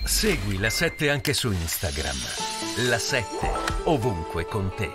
Segui La 7 anche su Instagram. La 7 ovunque con te.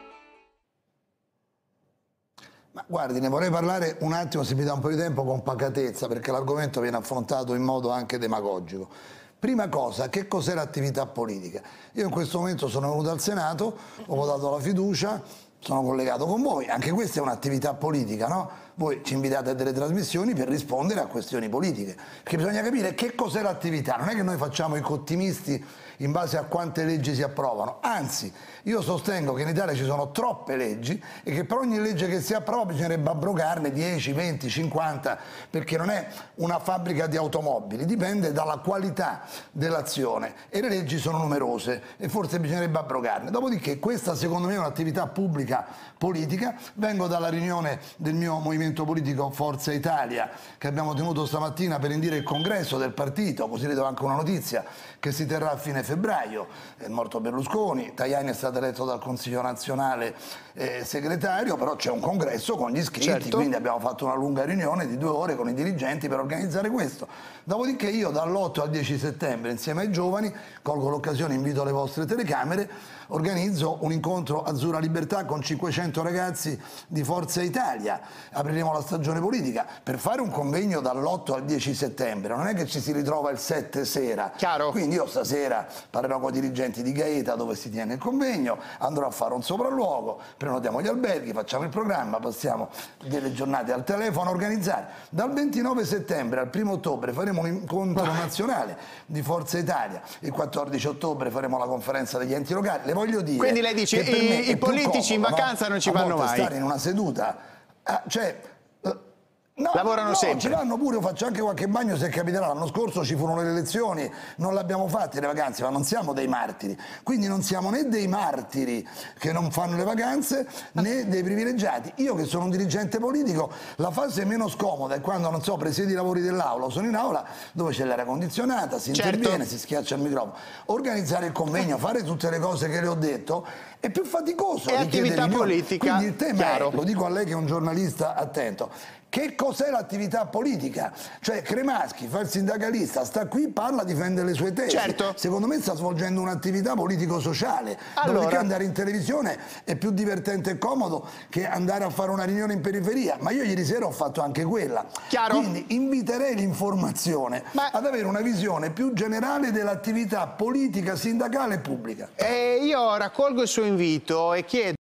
Ma guardi, ne vorrei parlare un attimo, se mi dà un po' di tempo, con pacatezza, perché l'argomento viene affrontato in modo anche demagogico. Prima cosa, che cos'è l'attività politica? Io in questo momento sono venuto al Senato, ho votato la fiducia, sono collegato con voi, anche questa è un'attività politica, no? Voi ci invitate a delle trasmissioni per rispondere a questioni politiche, perché bisogna capire che cos'è l'attività, non è che noi facciamo i cottimisti in base a quante leggi si approvano, anzi io sostengo che in Italia ci sono troppe leggi e che per ogni legge che si approva bisognerebbe abrogarne 10, 20, 50, perché non è una fabbrica di automobili, dipende dalla qualità dell'azione e le leggi sono numerose e forse bisognerebbe abrogarne. Dopodiché questa secondo me è un'attività pubblica politica. Vengo dalla riunione del mio movimento politico Forza Italia che abbiamo tenuto stamattina per indire il congresso del partito, così le do anche una notizia che si terrà a fine febbraio, è morto Berlusconi, Tajani è stato eletto dal Consiglio nazionale segretario, però c'è un congresso con gli iscritti, certo. Quindi abbiamo fatto una lunga riunione di 2 ore con i dirigenti per organizzare questo. Dopodiché io dall'8 al 10 settembre insieme ai giovani, colgo l'occasione, invito le vostre telecamere, organizzo un incontro Azzurra Libertà con 500 ragazzi di Forza Italia, apriremo la stagione politica per fare un convegno dall'8 al 10 settembre, non è che ci si ritrova il 7 sera. Chiaro. Quindi io stasera parlerò con i dirigenti di Gaeta dove si tiene il convegno, andrò a fare un sopralluogo, prenotiamo gli alberghi, facciamo il programma, passiamo delle giornate al telefono a organizzare. Dal 29 settembre al 1° ottobre faremo un incontro nazionale di Forza Italia, il 14 ottobre faremo la conferenza degli enti locali. Le voglio dire, quindi lei dice i politici in vacanza non ci vanno mai. Stare in una seduta, no, lavorano sempre. Ci vanno pure, io faccio anche qualche bagno se capiterà. L'anno scorso ci furono le elezioni, non le abbiamo fatte le vacanze, ma non siamo dei martiri. Quindi non siamo né dei martiri che non fanno le vacanze, né dei privilegiati. Io che sono un dirigente politico, la fase meno scomoda è quando, non so, presiedi i lavori dell'aula o sono in aula dove c'è l'aria condizionata, si interviene, si schiaccia il microfono. Organizzare il convegno, fare tutte le cose che le ho detto è più faticoso. È attività politica. Quindi il tema è, lo dico a lei che è un giornalista attento, che cos'è l'attività politica? Cioè Cremaschi fa il sindacalista, sta qui, parla, difende le sue tesi. Certo. Secondo me sta svolgendo un'attività politico-sociale. Allora, perché andare in televisione è più divertente e comodo che andare a fare una riunione in periferia. Ma io ieri sera ho fatto anche quella. Chiaro. Quindi inviterei l'informazione ad avere una visione più generale dell'attività politica, sindacale e pubblica. Io raccolgo il suo invito e chiedo